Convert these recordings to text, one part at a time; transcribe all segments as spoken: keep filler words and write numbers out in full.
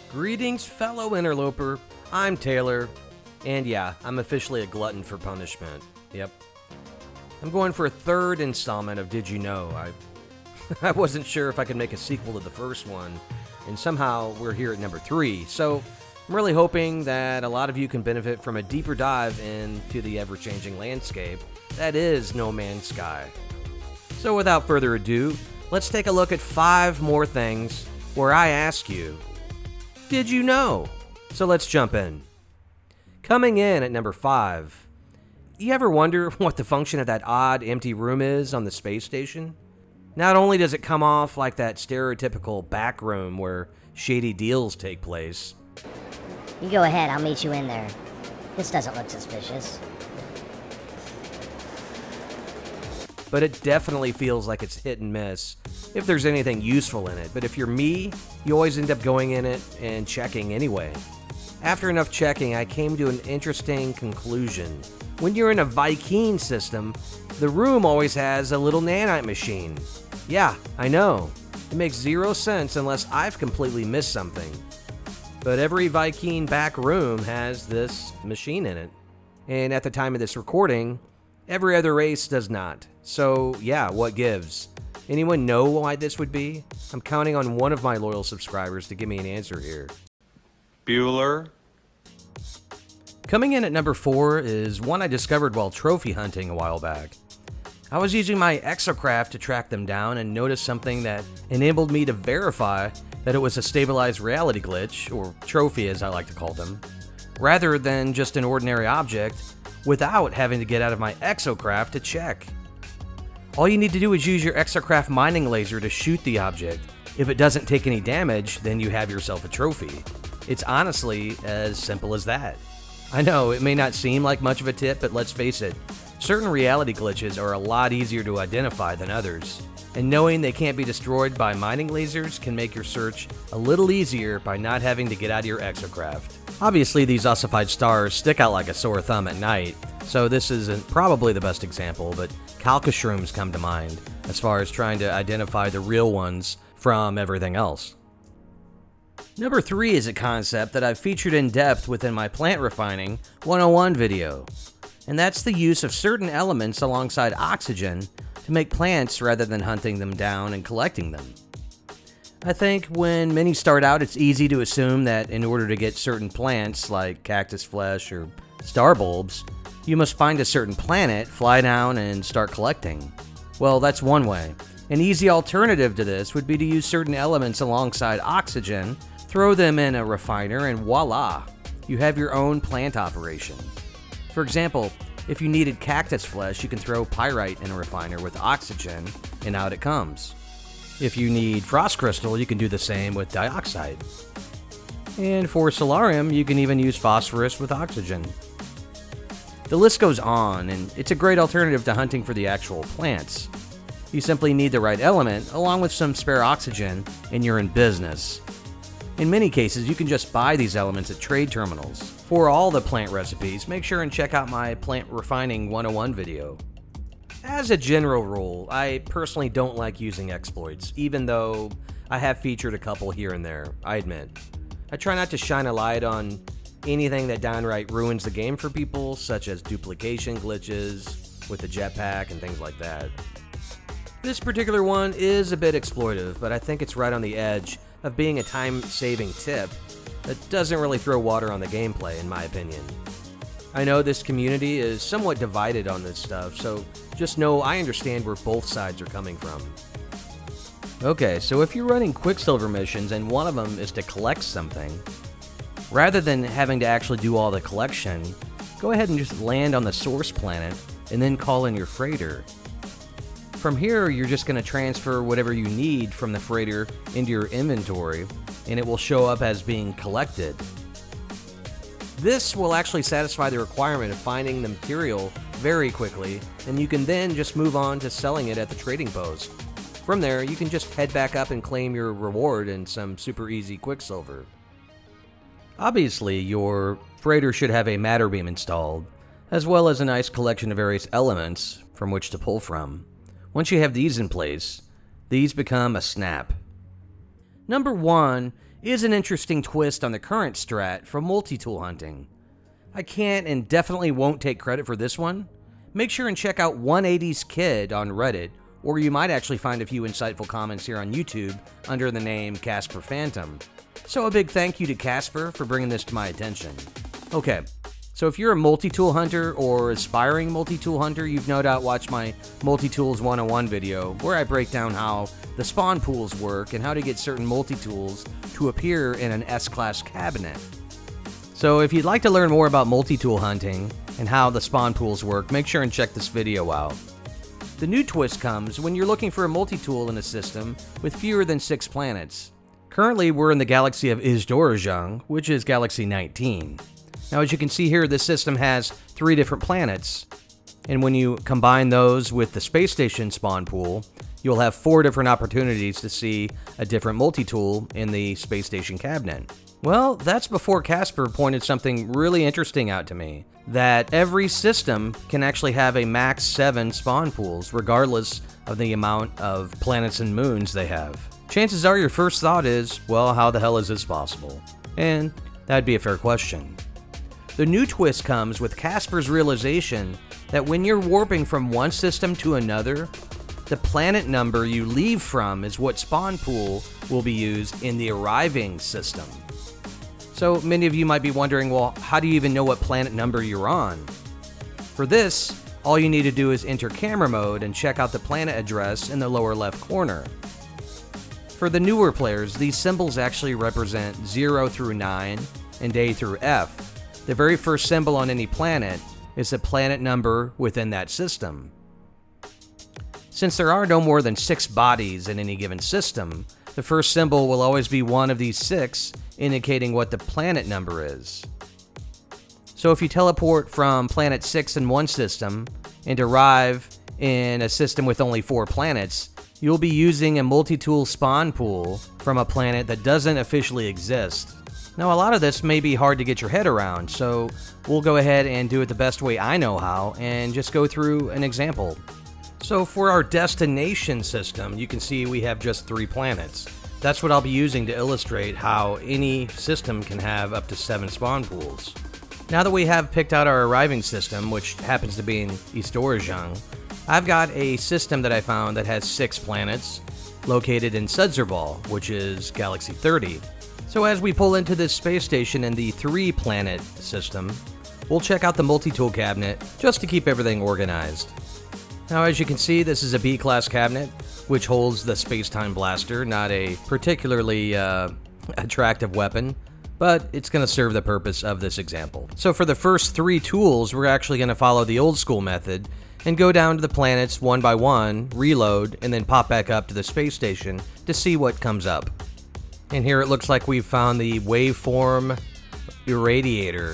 Greetings, fellow interloper. I'm Taylor, and yeah, I'm officially a glutton for punishment. Yep. I'm going for a third installment of Did You Know? I, I wasn't sure if I could make a sequel to the first one, and somehow we're here at number three, so I'm really hoping that a lot of you can benefit from a deeper dive into the ever-changing landscape that is No Man's Sky. So without further ado, let's take a look at five more things where I ask you, did you know? So let's jump in. Coming in at number five, you ever wonder what the function of that odd empty room is on the space station? Not only does it come off like that stereotypical back room where shady deals take place. You go ahead, I'll meet you in there. This doesn't look suspicious. But it definitely feels like it's hit and miss if there's anything useful in it. But if you're me, you always end up going in it and checking anyway. After enough checking, I came to an interesting conclusion. When you're in a Viking system, the room always has a little nanite machine. Yeah, I know. It makes zero sense unless I've completely missed something. But every Viking back room has this machine in it. And at the time of this recording, every other race does not. So yeah, what gives? Anyone know why this would be? I'm counting on one of my loyal subscribers to give me an answer here. Bueller. Coming in at number four is one I discovered while trophy hunting a while back. I was using my exocraft to track them down and noticed something that enabled me to verify that it was a stabilized reality glitch, or trophy as I like to call them, rather than just an ordinary object, without having to get out of my exocraft to check. All you need to do is use your exocraft mining laser to shoot the object. If it doesn't take any damage, then you have yourself a trophy. It's honestly as simple as that. I know, it may not seem like much of a tip, but let's face it, certain reality glitches are a lot easier to identify than others, and knowing they can't be destroyed by mining lasers can make your search a little easier by not having to get out of your exocraft. Obviously, these ossified stars stick out like a sore thumb at night, so this isn't probably the best example, but calcashrooms come to mind as far as trying to identify the real ones from everything else. Number three is a concept that I've featured in depth within my Plant Refining one oh one video, and that's the use of certain elements alongside oxygen to make plants rather than hunting them down and collecting them. I think when many start out, it's easy to assume that in order to get certain plants like cactus flesh or star bulbs, you must find a certain planet, fly down, and start collecting. Well, that's one way. An easy alternative to this would be to use certain elements alongside oxygen, throw them in a refiner, and voila, you have your own plant operation. For example, if you needed cactus flesh, you can throw pyrite in a refiner with oxygen, and out it comes. If you need frost crystal, you can do the same with dioxide. And for solarium, you can even use phosphorus with oxygen. The list goes on, and it's a great alternative to hunting for the actual plants. You simply need the right element, along with some spare oxygen, and you're in business. In many cases, you can just buy these elements at trade terminals. For all the plant recipes, make sure and check out my Plant Refining one oh one video. As a general rule, I personally don't like using exploits, even though I have featured a couple here and there, I admit. I try not to shine a light on anything that downright ruins the game for people, such as duplication glitches with the jetpack and things like that. This particular one is a bit exploitive, but I think it's right on the edge of being a time-saving tip that doesn't really throw water on the gameplay, in my opinion. I know this community is somewhat divided on this stuff, so just know I understand where both sides are coming from. Okay, so if you're running Quicksilver missions and one of them is to collect something, rather than having to actually do all the collection, go ahead and just land on the source planet and then call in your freighter. From here, you're just going to transfer whatever you need from the freighter into your inventory, and it will show up as being collected. This will actually satisfy the requirement of finding the material very quickly, and you can then just move on to selling it at the trading post. From there, you can just head back up and claim your reward in some super easy Quicksilver. Obviously, your freighter should have a matter beam installed, as well as a nice collection of various elements from which to pull from. Once you have these in place, these become a snap. Number one is an interesting twist on the current strat from multi-tool hunting. I can't and definitely won't take credit for this one. Make sure and check out one eighties Kid on Reddit, or you might actually find a few insightful comments here on YouTube under the name Casper Phantom. So a big thank you to Casper for bringing this to my attention. Okay, so if you're a multi-tool hunter or aspiring multi-tool hunter, you've no doubt watched my Multi-Tools one oh one video where I break down how the spawn pools work and how to get certain multi-tools to appear in an S-Class cabinet. So if you'd like to learn more about multi-tool hunting and how the spawn pools work, make sure and check this video out. The new twist comes when you're looking for a multi-tool in a system with fewer than six planets. Currently, we're in the galaxy of Izdorajang, which is Galaxy nineteen. Now, as you can see here, this system has three different planets, and when you combine those with the space station spawn pool, you'll have four different opportunities to see a different multi-tool in the space station cabinet. Well, that's before Casper pointed something really interesting out to me, that every system can actually have a max seven spawn pools, regardless of the amount of planets and moons they have. Chances are your first thought is, well, how the hell is this possible? And that'd be a fair question. The new twist comes with Casper's realization that when you're warping from one system to another, the planet number you leave from is what spawn pool will be used in the arriving system. So many of you might be wondering, well, how do you even know what planet number you're on? For this, all you need to do is enter camera mode and check out the planet address in the lower left corner. For the newer players, these symbols actually represent zero through nine and A through F. The very first symbol on any planet is the planet number within that system. Since there are no more than six bodies in any given system, the first symbol will always be one of these six, indicating what the planet number is. So if you teleport from planet six in one system and arrive in a system with only four planets, you'll be using a multi-tool spawn pool from a planet that doesn't officially exist. Now, a lot of this may be hard to get your head around, so we'll go ahead and do it the best way I know how and just go through an example. So for our destination system, you can see we have just three planets. That's what I'll be using to illustrate how any system can have up to seven spawn pools. Now that we have picked out our arriving system, which happens to be in Izdorajang, I've got a system that I found that has six planets located in Sudzerval, which is Galaxy thirty. So as we pull into this space station in the three planet system, we'll check out the multi-tool cabinet just to keep everything organized. Now, as you can see, this is a B-class cabinet, which holds the space-time blaster, not a particularly uh, attractive weapon, but it's going to serve the purpose of this example. So for the first three tools, we're actually going to follow the old school method and go down to the planets one by one, reload, and then pop back up to the space station to see what comes up. And here it looks like we've found the waveform irradiator.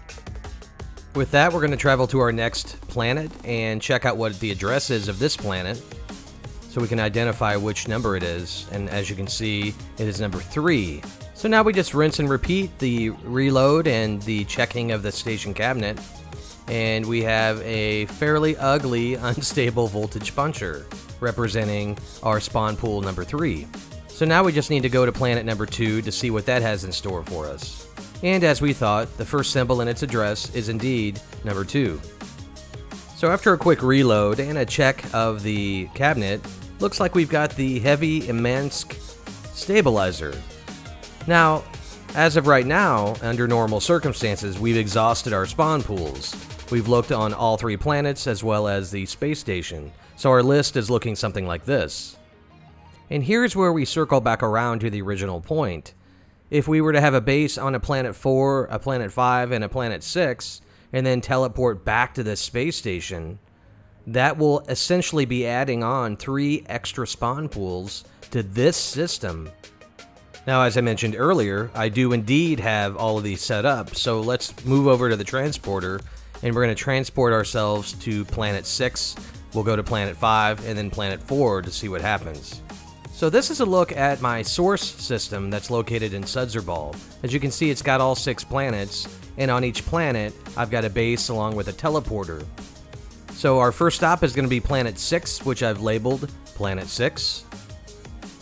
With that, we're going to travel to our next planet and check out what the address is of this planet so we can identify which number it is. And as you can see, it is number three. So now we just rinse and repeat the reload and the checking of the station cabinet, and we have a fairly ugly, unstable voltage puncher representing our spawn pool number three. So now we just need to go to planet number two to see what that has in store for us. And as we thought, the first symbol in its address is indeed number two. So after a quick reload and a check of the cabinet, looks like we've got the Heavy Imansk stabilizer. Now, as of right now, under normal circumstances, we've exhausted our spawn pools. We've looked on all three planets as well as the space station, so our list is looking something like this. And here's where we circle back around to the original point. If we were to have a base on a planet four, a planet five, and a planet six, and then teleport back to this space station, that will essentially be adding on three extra spawn pools to this system. Now, as I mentioned earlier, I do indeed have all of these set up, so let's move over to the transporter, and we're going to transport ourselves to planet six, we'll go to planet five, and then planet four to see what happens. So this is a look at my source system that's located in Sudzerval. As you can see, it's got all six planets, and on each planet, I've got a base along with a teleporter. So our first stop is going to be planet six, which I've labeled planet six.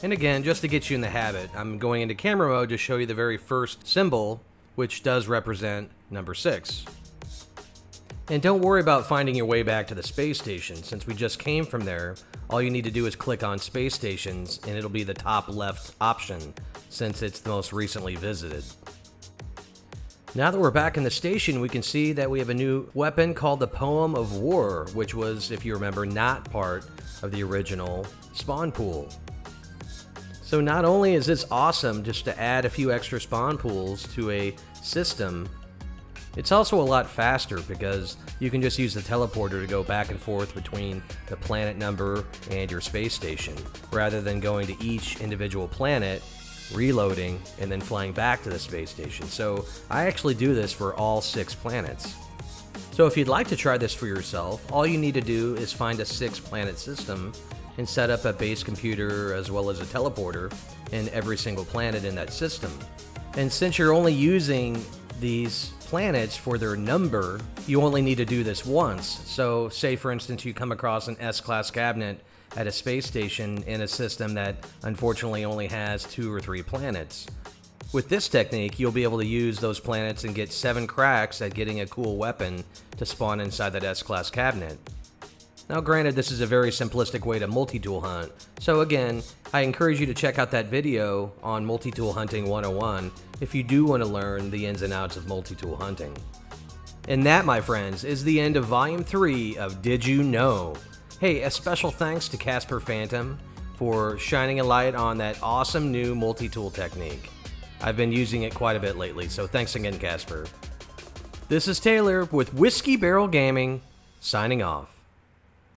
And again, just to get you in the habit, I'm going into camera mode to show you the very first symbol, which does represent number six. And don't worry about finding your way back to the space station. Since we just came from there, all you need to do is click on space stations and it'll be the top left option, since it's the most recently visited. Now that we're back in the station, we can see that we have a new weapon called the Poem of War, which was, if you remember, not part of the original spawn pool. So not only is this awesome just to add a few extra spawn pools to a system, it's also a lot faster because you can just use the teleporter to go back and forth between the planet number and your space station, rather than going to each individual planet, reloading, and then flying back to the space station. So I actually do this for all six planets. So if you'd like to try this for yourself, all you need to do is find a six planet system and set up a base computer as well as a teleporter in every single planet in that system. And since you're only using these planets for their number, you only need to do this once. So say for instance you come across an S-class cabinet at a space station in a system that unfortunately only has two or three planets. With this technique, you'll be able to use those planets and get seven cracks at getting a cool weapon to spawn inside that S-class cabinet. Now granted, this is a very simplistic way to multi-tool hunt, so again, I encourage you to check out that video on Multi-Tool Hunting one oh one if you do want to learn the ins and outs of multi-tool hunting. And that, my friends, is the end of Volume three of Did You Know? Hey, a special thanks to Casper Phantom for shining a light on that awesome new multi-tool technique. I've been using it quite a bit lately, so thanks again, Casper. This is Taylor with Whiskey Barrel Gaming, signing off.